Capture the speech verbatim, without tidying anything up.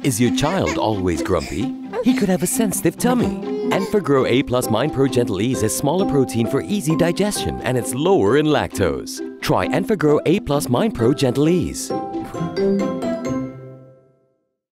Is your child always grumpy? He could have a sensitive tummy. Enfagrow A plus MindPro Gentlease has smaller protein for easy digestion and it's lower in lactose. Try Enfagrow A plus MindPro Gentlease.